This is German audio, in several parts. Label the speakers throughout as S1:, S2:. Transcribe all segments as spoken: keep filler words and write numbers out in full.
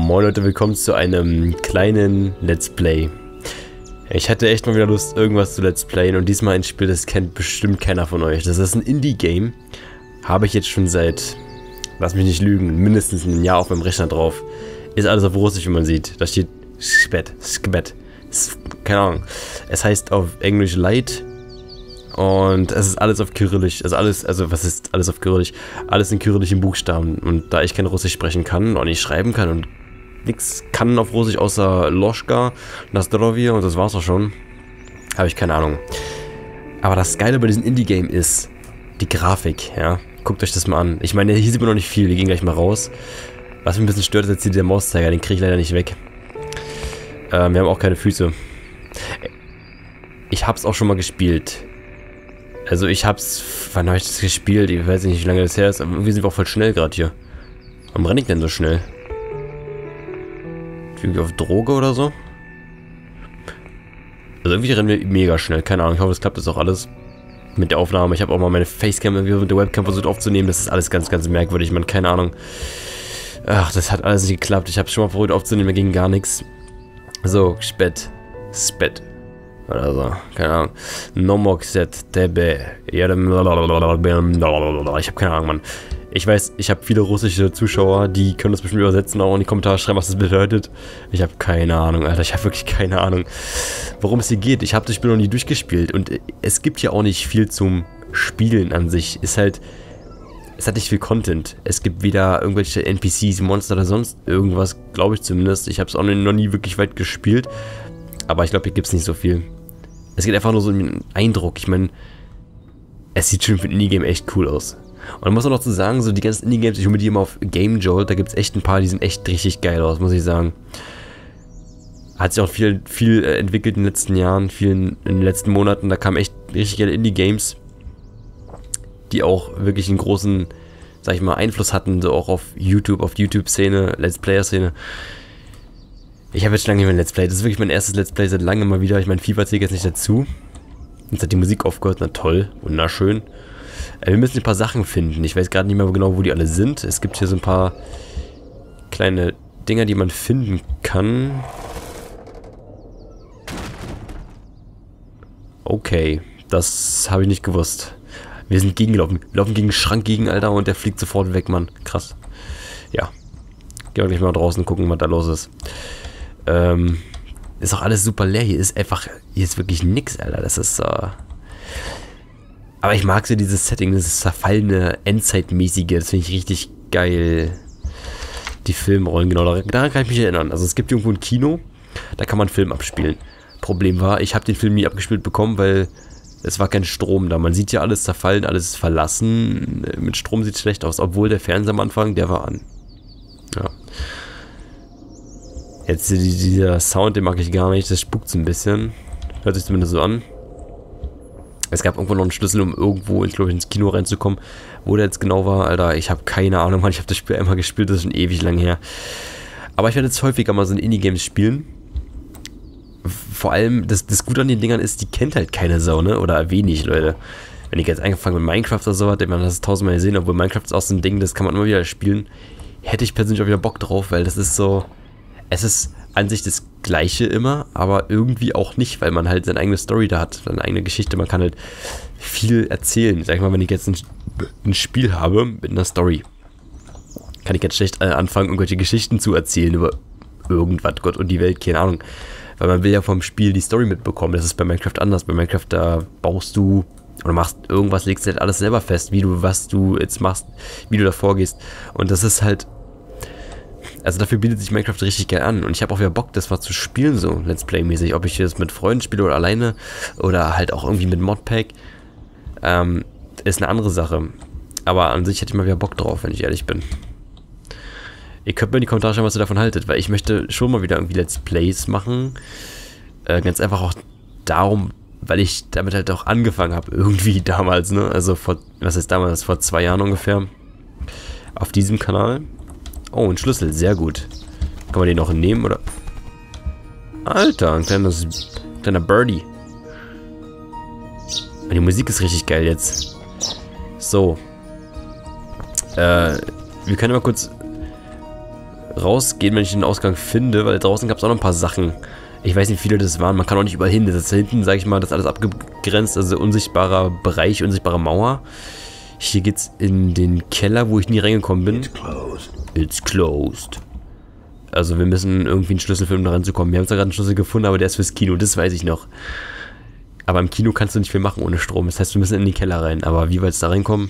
S1: Moin Leute, willkommen zu einem kleinen Let's Play. Ich hatte echt mal wieder Lust, irgendwas zu Let's Playen und diesmal ein Spiel, das kennt bestimmt keiner von euch. Das ist ein Indie-Game. Habe ich jetzt schon seit, lass mich nicht lügen, mindestens ein Jahr auf meinem Rechner drauf. Ist alles auf Russisch, wie man sieht. Da steht Skbet, Skbet, keine Ahnung. Es heißt auf Englisch Light. Und es ist alles auf Kyrillisch, also alles, also was ist alles auf Kyrillisch? Alles in kyrillischen Buchstaben. Und da ich kein Russisch sprechen kann und nicht schreiben kann und nichts kann auf Russisch außer Loschka, Nazdrovje und das war's auch schon, habe ich keine Ahnung. Aber das Geile bei diesem Indie-Game ist die Grafik, ja. Guckt euch das mal an. Ich meine, hier sieht man noch nicht viel, wir gehen gleich mal raus. Was mich ein bisschen stört, ist jetzt hier der Mauszeiger, den kriege ich leider nicht weg. Ähm, wir haben auch keine Füße. Ich hab's auch schon mal gespielt. Also ich hab's, wann habe ich das gespielt? Ich weiß nicht, wie lange das her ist, aber irgendwie sind wir auch voll schnell gerade hier. Warum renne ich denn so schnell? Irgendwie auf Droge oder so? Also irgendwie rennen wir mega schnell, keine Ahnung, ich hoffe es klappt jetzt auch alles mit der Aufnahme. Ich habe auch mal meine Facecam mit der Webcam versucht aufzunehmen, das ist alles ganz, ganz merkwürdig, man, keine Ahnung. Ach, das hat alles nicht geklappt, ich habe schon mal versucht aufzunehmen, da ging gar nichts. So, Spett, Spett. Oder so, keine Ahnung. Nomokset, Tebe. Ich habe keine Ahnung, Mann. Ich weiß, ich habe viele russische Zuschauer, die können das bestimmt übersetzen, auch in die Kommentare schreiben, was das bedeutet. Ich habe keine Ahnung, Alter. Ich habe wirklich keine Ahnung, worum es hier geht. Ich habe das Spiel noch nie durchgespielt und es gibt ja auch nicht viel zum Spielen an sich. Ist halt, es hat nicht viel Content. Es gibt weder irgendwelche N P Cs, Monster oder sonst irgendwas, glaube ich zumindest. Ich habe es auch noch nie wirklich weit gespielt, aber ich glaube, hier gibt es nicht so viel. Es geht einfach nur so um den Eindruck. Ich meine, es sieht schon für ein Indie-Game echt cool aus. Und man muss auch noch zu sagen, so die ganzen Indie-Games, ich hole mir die immer auf Game Jolt, da gibt es echt ein paar, die sind echt richtig geil aus, muss ich sagen. Hat sich auch viel, viel entwickelt in den letzten Jahren, viel in, in den letzten Monaten, da kamen echt richtig geile Indie-Games, die auch wirklich einen großen, sag ich mal, Einfluss hatten, so auch auf YouTube, auf die YouTube-Szene, Let's Player-Szene. Ich habe jetzt schon lange nicht mehr ein Let's Play. Das ist wirklich mein erstes Let's Play seit langem mal wieder. Ich meine, FIFA zählt jetzt nicht dazu. Jetzt hat die Musik aufgehört. Na toll. Wunderschön. Äh, wir müssen ein paar Sachen finden. Ich weiß gerade nicht mehr genau, wo die alle sind. Es gibt hier so ein paar kleine Dinger, die man finden kann. Okay. Das habe ich nicht gewusst. Wir sind gegengelaufen. Wir laufen gegen den Schrank gegen, Alter, und der fliegt sofort weg, Mann. Krass. Ja. Gehen wir gleich mal draußen und gucken, was da los ist. Ähm, ist auch alles super leer. Hier ist einfach, hier ist wirklich nix, Alter. Das ist, äh aber ich mag so dieses Setting, dieses zerfallene, Endzeitmäßige. Das finde ich richtig geil. Die Filmrollen, genau, daran kann ich mich erinnern. Also es gibt irgendwo ein Kino, da kann man Film abspielen. Problem war, ich habe den Film nie abgespielt bekommen, weil es war kein Strom da. Man sieht ja alles zerfallen, alles ist verlassen. Mit Strom sieht es schlecht aus, obwohl der Fernseher am Anfang, der war an. Ja. Jetzt dieser Sound, den mag ich gar nicht, das spukt so ein bisschen. Hört sich zumindest so an. Es gab irgendwo noch einen Schlüssel, um irgendwo ins, glaube ich, ins Kino reinzukommen. Wo der jetzt genau war, Alter, ich habe keine Ahnung, Mann. Ich habe das Spiel einmal gespielt, das ist schon ewig lang her. Aber ich werde jetzt häufiger mal so ein Indie-Games spielen. Vor allem, das, das Gute an den Dingern ist, die kennt halt keine Sau, ne? Oder wenig, Leute. Wenn ich jetzt angefangen mit Minecraft oder so hatte, man hat das tausendmal gesehen, obwohl Minecraft ist auch so ein Ding, das kann man immer wieder spielen. Hätte ich persönlich auch wieder Bock drauf, weil das ist so, es ist an sich das Gleiche immer, aber irgendwie auch nicht, weil man halt seine eigene Story da hat, seine eigene Geschichte, man kann halt viel erzählen. Sag ich mal, wenn ich jetzt ein, ein Spiel habe mit einer Story, kann ich jetzt schlecht anfangen, irgendwelche Geschichten zu erzählen über irgendwas, Gott und die Welt, keine Ahnung. Weil man will ja vom Spiel die Story mitbekommen, das ist bei Minecraft anders. Bei Minecraft, da baust du oder machst irgendwas, legst halt alles selber fest, wie du, was du jetzt machst, wie du da vorgehst. Und das ist halt, also dafür bietet sich Minecraft richtig geil an. Und ich habe auch wieder Bock, das mal zu spielen, so Let's Play-mäßig. Ob ich das mit Freunden spiele oder alleine oder halt auch irgendwie mit Modpack, ähm, ist eine andere Sache. Aber an sich hätte ich mal wieder Bock drauf, wenn ich ehrlich bin. Ihr könnt mir in die Kommentare schreiben, was ihr davon haltet, weil ich möchte schon mal wieder irgendwie Let's Plays machen. Äh, ganz einfach auch darum, weil ich damit halt auch angefangen habe, irgendwie damals, ne? Also vor, was heißt damals, vor zwei Jahren ungefähr. Auf diesem Kanal. Oh, ein Schlüssel, sehr gut. Kann man den noch nehmen, oder? Alter, ein kleines, kleiner Birdie. Und die Musik ist richtig geil jetzt. So. Äh, wir können mal kurz rausgehen, wenn ich den Ausgang finde, weil draußen gab es auch noch ein paar Sachen. Ich weiß nicht, wie viele das waren. Man kann auch nicht überall hin. Das ist da hinten, sage ich mal, das ist alles abgegrenzt. Also unsichtbarer Bereich, unsichtbare Mauer. Hier geht's in den Keller, wo ich nie reingekommen bin. It's closed. It's closed. Also wir müssen irgendwie einen Schlüssel finden, um da reinzukommen. Wir haben zwar gerade einen Schlüssel gefunden, aber der ist fürs Kino. Das weiß ich noch. Aber im Kino kannst du nicht viel machen ohne Strom. Das heißt, wir müssen in den Keller rein. Aber wie wir jetzt da reinkommen,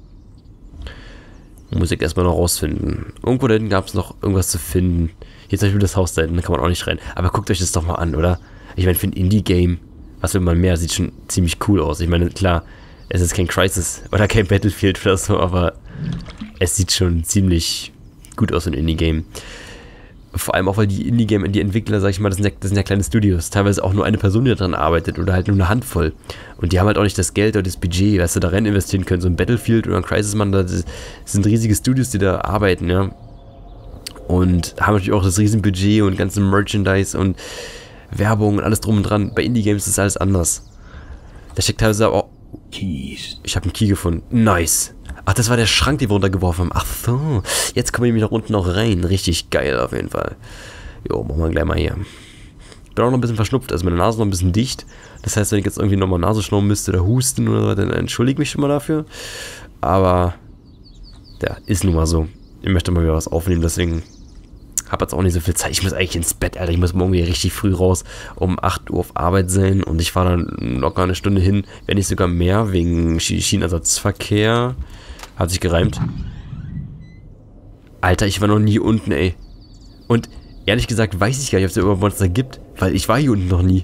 S1: muss ich erstmal noch rausfinden. Irgendwo da hinten gab es noch irgendwas zu finden. Hier zum Beispiel das Haus da hinten, da kann man auch nicht rein. Aber guckt euch das doch mal an, oder? Ich meine, für ein Indie-Game, was will man mehr, sieht schon ziemlich cool aus. Ich meine, klar, es ist kein Crysis oder kein Battlefield oder so, aber es sieht schon ziemlich gut aus, ein Indie-Game. Vor allem auch, weil die Indie-Game, die Entwickler, sag ich mal, das sind, ja, das sind ja kleine Studios. Teilweise auch nur eine Person, die daran arbeitet oder halt nur eine Handvoll. Und die haben halt auch nicht das Geld oder das Budget, was sie da rein investieren können. So ein Battlefield oder ein Crysis, man, das sind riesige Studios, die da arbeiten, ja. Und haben natürlich auch das riesen Budget und ganze Merchandise und Werbung und alles drum und dran. Bei Indie-Games ist alles anders. Da steckt teilweise auch... Keys. Ich habe einen Key gefunden. Nice. Ach, das war der Schrank, den wir runtergeworfen haben. Ach so. Jetzt kommen wir nämlich nach unten noch rein. Richtig geil auf jeden Fall. Jo, machen wir gleich mal hier. Bin auch noch ein bisschen verschnupft. Also meine Nase ist noch ein bisschen dicht. Das heißt, wenn ich jetzt irgendwie nochmal Nase schnauben müsste oder husten oder so, dann entschuldige mich schon mal dafür. Aber... ja, ist nun mal so. Ich möchte mal wieder was aufnehmen, deswegen... habe jetzt auch nicht so viel Zeit. Ich muss eigentlich ins Bett, Alter. Ich muss morgen wieder richtig früh raus, um acht Uhr auf Arbeit sein. Und ich fahre dann locker eine Stunde hin, wenn nicht sogar mehr, wegen Schienenersatzverkehr. Hat sich gereimt. Alter, ich war noch nie unten, ey. Und ehrlich gesagt weiß ich gar nicht, ob es da überhaupt Monster gibt, weil ich war hier unten noch nie.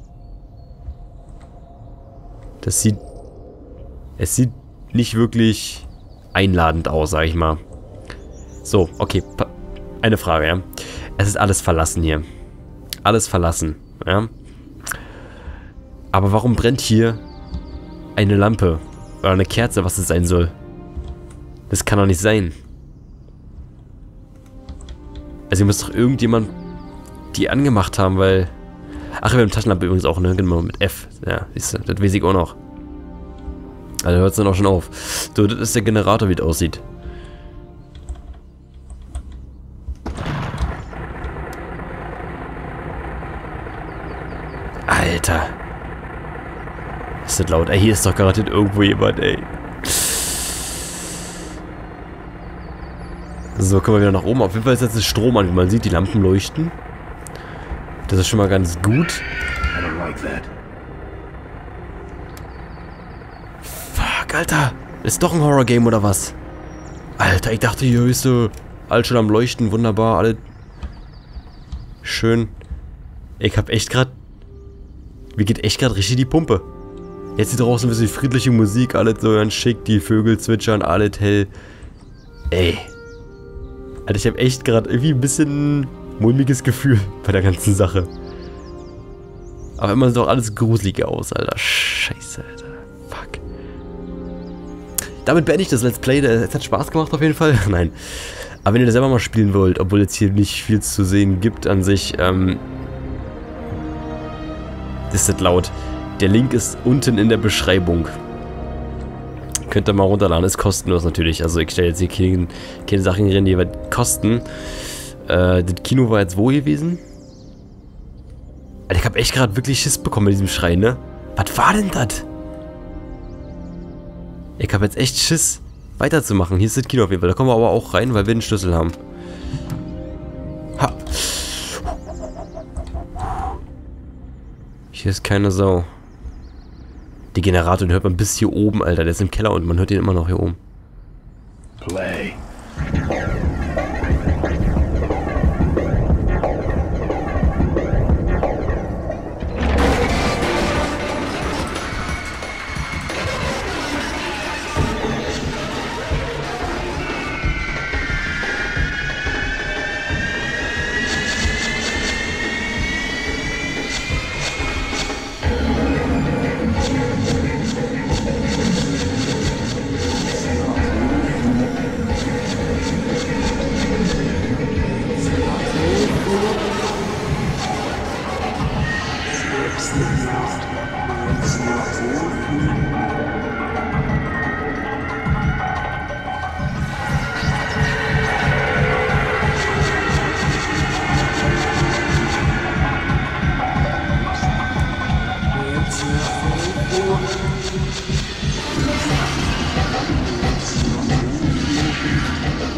S1: Das sieht... Es sieht nicht wirklich einladend aus, sag ich mal. So, okay. Eine Frage, ja. Es ist alles verlassen hier. Alles verlassen, ja. Aber warum brennt hier eine Lampe? Oder eine Kerze, was es sein soll? Das kann doch nicht sein. Also hier muss doch irgendjemand die angemacht haben, weil... Ach, wir haben Taschenlampe übrigens auch, ne? Genau, mit F. Ja, siehst du, das weiß ich auch noch. Also hört es dann auch schon auf. So, das ist der Generator, wie das aussieht. Alter. Ist das laut? Ey, hier ist doch garantiert irgendwo jemand, ey. So, kommen wir wieder nach oben. Auf jeden Fall ist jetzt das Strom an, wie man sieht. Die Lampen leuchten. Das ist schon mal ganz gut. Fuck, Alter. Ist doch ein Horror-Game oder was? Alter, ich dachte, hier ist so alles schon am Leuchten. Wunderbar, alle schön. Ich hab echt gerade... Mir geht echt gerade richtig die Pumpe. Jetzt hier draußen ist die friedliche Musik, alles so ganz schick, die Vögel zwitschern, alles hell. Ey. Alter, ich habe echt gerade irgendwie ein bisschen mulmiges Gefühl bei der ganzen Sache. Aber immer sieht doch alles gruselig aus, Alter. Scheiße, Alter. Fuck. Damit beende ich das Let's Play. Es hat Spaß gemacht auf jeden Fall. Nein. Aber wenn ihr das selber mal spielen wollt, obwohl jetzt hier nicht viel zu sehen gibt an sich, ähm... ist das laut. Der Link ist unten in der Beschreibung. Könnt ihr mal runterladen. Ist kostenlos natürlich. Also ich stelle jetzt hier keine, keine Sachen rein, die was kosten. Äh, das Kino war jetzt wo gewesen? Alter, ich habe echt gerade wirklich Schiss bekommen mit diesem Schrei, ne? Was war denn das? Ich habe jetzt echt Schiss, weiterzumachen. Hier ist das Kino auf jeden Fall. Da kommen wir aber auch rein, weil wir den Schlüssel haben. Ha. Hier ist keine Sau. Die Generator, den hört man bis hier oben, Alter. Der ist im Keller und man hört ihn immer noch hier oben. Play.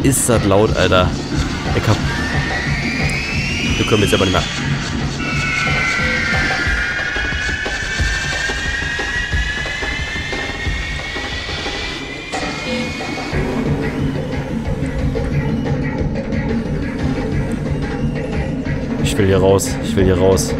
S1: ist das laut, Alter. Ich hab... Wir können jetzt aber nicht mehr... Ich will hier raus. Ich will hier raus.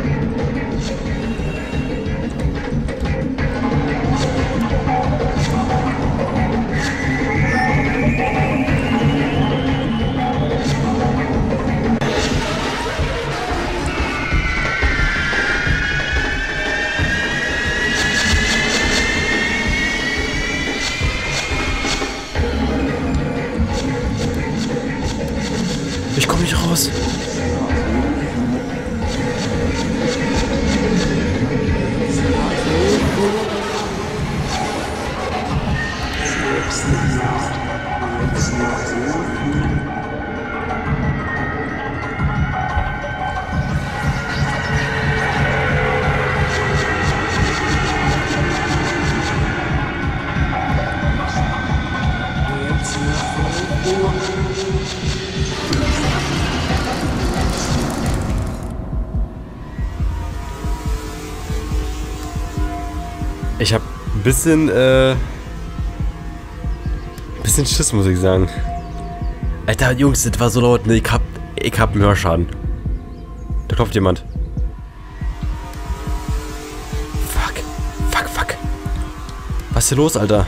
S1: Ich komme nicht raus. Ich hab ein bisschen, äh... ein bisschen Schiss, muss ich sagen. Alter, Jungs, das war so laut. Ne, ich hab, ich hab einen Hörschaden. Da klopft jemand. Fuck. Fuck, fuck. Was ist hier los, Alter?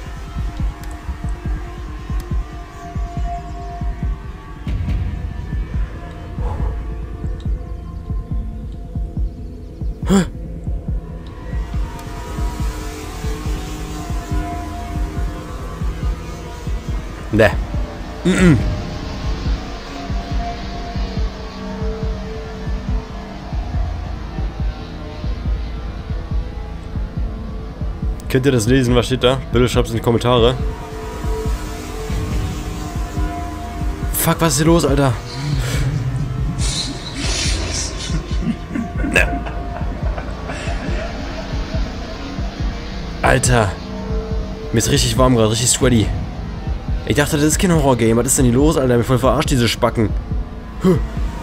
S1: Huh. Ne. Mm -mm. Könnt ihr das lesen? Was steht da? Bitte schreibt es in die Kommentare. Fuck, was ist hier los, Alter? Ne. Alter. Mir ist richtig warm gerade, richtig sweaty. Ich dachte, das ist kein Horror-Game. Was ist denn hier los, Alter? Mich voll verarscht, diese Spacken. Huh.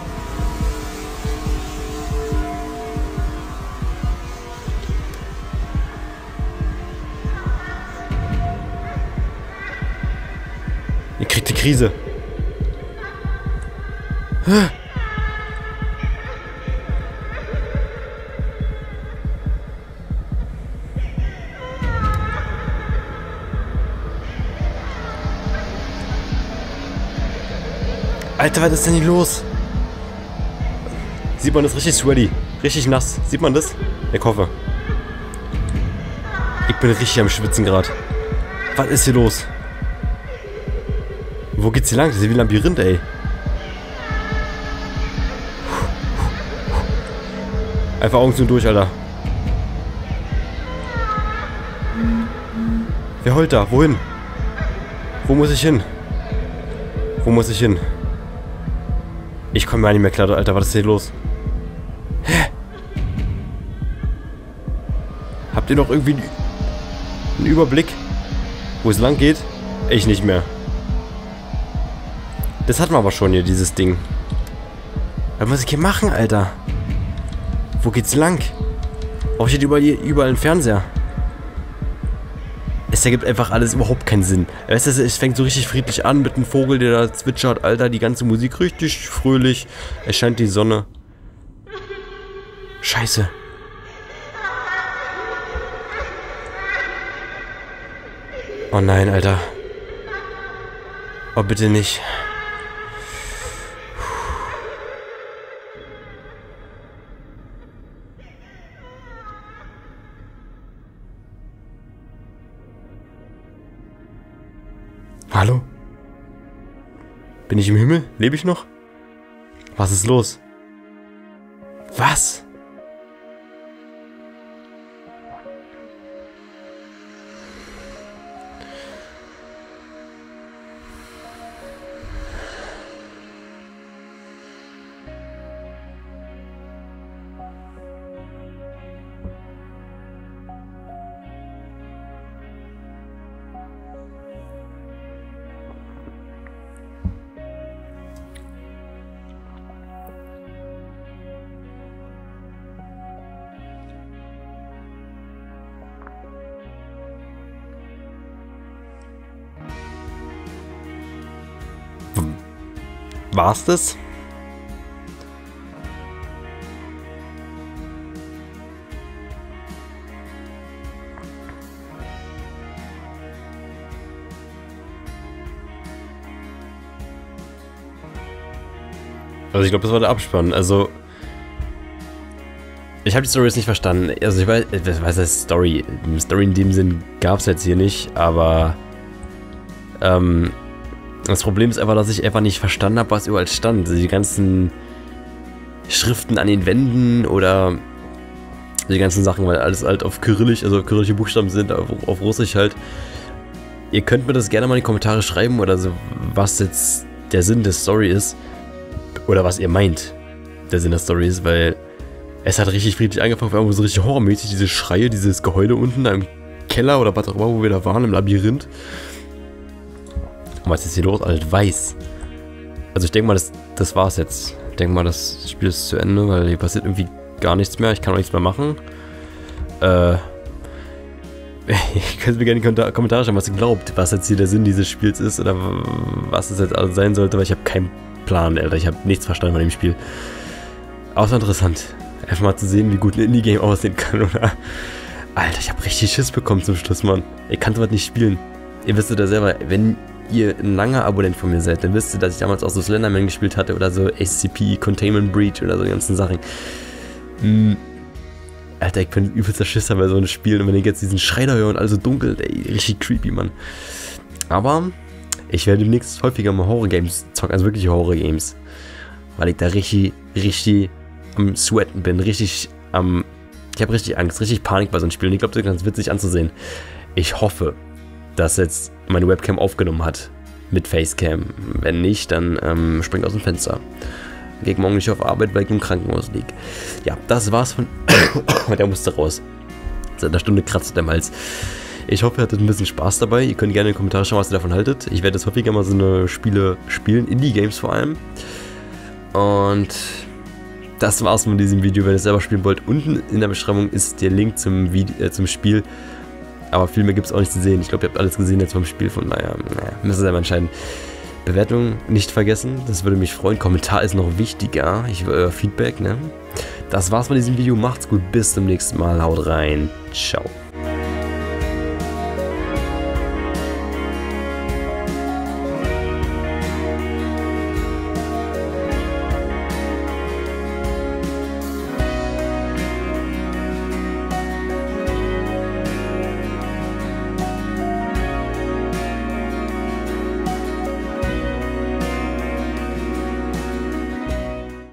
S1: Ihr kriegt die Krise. Huh. Alter, was ist denn hier los? Sieht man das richtig sweaty? Richtig nass. Sieht man das? Ich hoffe. Ich bin richtig am Schwitzen gerade. Was ist hier los? Wo geht's hier lang? Das ist wie ein Labyrinth, ey. Einfach Augen zu und durch, Alter. Wer heult da? Wohin? Wo muss ich hin? Wo muss ich hin? Ich komme gar nicht mehr klar, Alter. Was ist hier los? Hä? Habt ihr noch irgendwie einen Überblick, wo es lang geht? Ich nicht mehr. Das hatten wir aber schon hier, dieses Ding. Was muss ich hier machen, Alter? Wo geht's lang? Oh, steht überall, überall ein Fernseher. Es ergibt einfach alles überhaupt keinen Sinn. Weißt du, es fängt so richtig friedlich an mit einem Vogel, der da zwitschert, Alter, die ganze Musik richtig fröhlich. Es scheint die Sonne. Scheiße. Oh nein, Alter. Oh, bitte nicht. Hallo? Bin ich im Himmel? Lebe ich noch? Was ist los? Was? war's das? Also ich glaube, das war der Abspann. Also ich habe die Story jetzt nicht verstanden. Also ich weiß, was heißt das Story? Story in dem Sinn gab es jetzt hier nicht, aber ähm, das Problem ist einfach, dass ich einfach nicht verstanden habe, was überall stand. Also die ganzen Schriften an den Wänden oder die ganzen Sachen, weil alles halt auf Kyrillisch, also kyrillische Buchstaben sind, auf, auf Russisch halt. Ihr könnt mir das gerne mal in die Kommentare schreiben oder so, was jetzt der Sinn der Story ist. Oder was ihr meint, der Sinn der Story ist, weil es hat richtig friedlich angefangen, war so richtig horrormäßig, diese Schreie, dieses Geheule unten im Keller oder was auch immer, wo wir da waren, im Labyrinth. Und was ist hier los? Alles weiß. Also ich denke mal, das, das war's jetzt. Ich denke mal, das Spiel ist zu Ende, weil hier passiert irgendwie gar nichts mehr. Ich kann auch nichts mehr machen. Äh... Ihr könnt mir gerne in die Kommentare schreiben, was ihr glaubt, was jetzt hier der Sinn dieses Spiels ist oder was es jetzt alles sein sollte, weil ich habe keinen Plan, Alter. Ich habe nichts verstanden von dem Spiel. Außer interessant. Einfach mal zu sehen, wie gut ein Indie-Game aussehen kann, oder? Alter, ich habe richtig Schiss bekommen zum Schluss, Mann. Ich kann sowas nicht spielen. Ihr wisst ja selber, wenn ihr ein langer Abonnent von mir seid, dann wisst ihr, dass ich damals auch so Slenderman gespielt hatte oder so S C P, Containment Breach oder so die ganzen Sachen. Hm. Alter, ich bin übelster Schisser bei so einem Spiel und wenn ich jetzt diesen Schrei da höre und alles so dunkel, ey, richtig creepy, Mann. Aber ich werde demnächst häufiger mal Horror-Games zocken, also wirklich Horror-Games. Weil ich da richtig, richtig am Sweaten bin, richtig am... Ähm, ich habe richtig Angst, richtig Panik bei so einem Spiel und ich glaube, das ist ganz witzig anzusehen. Ich hoffe, dass jetzt meine Webcam aufgenommen hat mit Facecam. Wenn nicht, dann ähm, springt aus dem Fenster. Geht morgen nicht auf Arbeit, weil ich im Krankenhaus liege. Ja, das war's von... Der musste raus. Seit einer Stunde kratzt der Hals. Ich hoffe, ihr hattet ein bisschen Spaß dabei. Ihr könnt gerne in die Kommentare schauen, was ihr davon haltet. Ich werde jetzt häufiger mal so eine Spiele spielen, Indie-Games vor allem. Und das war's von diesem Video. Wenn ihr es selber spielen wollt, unten in der Beschreibung ist der Link zum, Video, äh, zum Spiel. Aber viel mehr gibt es auch nicht zu sehen. Ich glaube, ihr habt alles gesehen jetzt vom Spiel. Von naja, naja, müsst ihr selber entscheiden. Bewertung nicht vergessen, das würde mich freuen. Kommentar ist noch wichtiger. Ich will euer Feedback, ne? Das war's von diesem Video. Macht's gut, bis zum nächsten Mal. Haut rein. Ciao.